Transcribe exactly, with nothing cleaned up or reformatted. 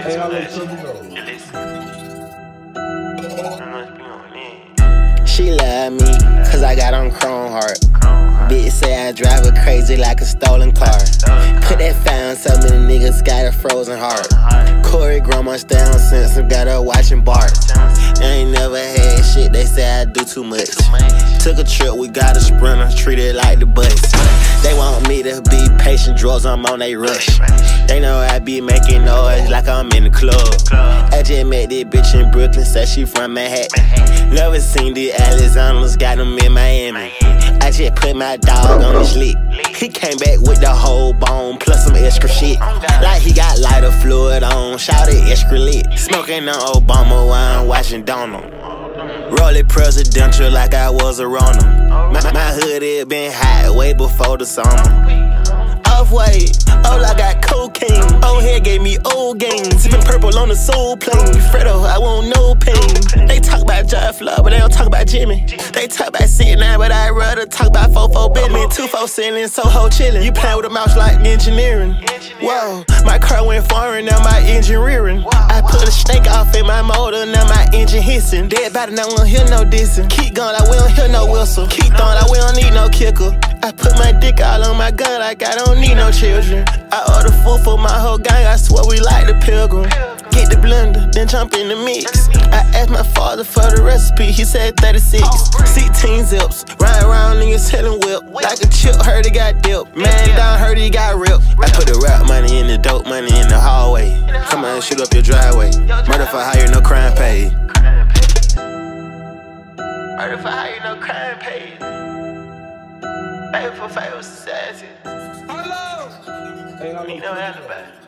Hey, I let you know. She love me, cause I got on chrome heart. Bitch say I drive her crazy like a stolen car. Put that found, so many niggas got a frozen heart. Corey grandma stay on sense, got her watching Bart. I ain't never had shit, they say I do too much. Took a trip, we got a sprinter, treated like the bus. They want me to be patient, drugs, I'm on they rush. They know I be making noise like I'm in the club. I just met this bitch in Brooklyn, said she from Manhattan. Never seen the Alexanders, got them in Miami. I just put my dog on his lick. He came back with the whole bone, plus some extra shit. Like he got lighter fluid on, shouted extra lit. Smoking on Obama while I'm watching Donald. Roll it presidential like I was a runner. My, my hood had been hot way before the summer. Off-white, all I got cocaine. Old head gave me old game. Sipping purple on the soul plane. Fredo, I want no pain. They talk about Josh Floyd, but they don't talk about Jimmy. They talk about sitting down, but I'd rather talk about four four Bentley. two four sitting in Soho chillin'. You playing with a mouse like engineering. Whoa, my car went foreign, now my engine rearing. I put a snake off in my motor, now my engine hissing. Dead body, now we don't hear no dissing. Keep going, like we don't hear no whistle. Keep throwing, like we don't need no kicker. I put my dick all on my gun like I don't need no children. I order food for my whole gang, I swear we like the Pilgrim. Get the blender, then jump in the mix. I asked my father for the recipe, he said thirty-six. sixteen zips, ride around niggas selling whip. Like a chip, heard he got dipped. Man down, heard he got ripped. I put the rap money in the dope money in the hallway. Come on, shoot up your driveway. Murder for hire, no crime paid. Murder for hire, no crime paid. Favor for favor society. Hey, I Need no alibi.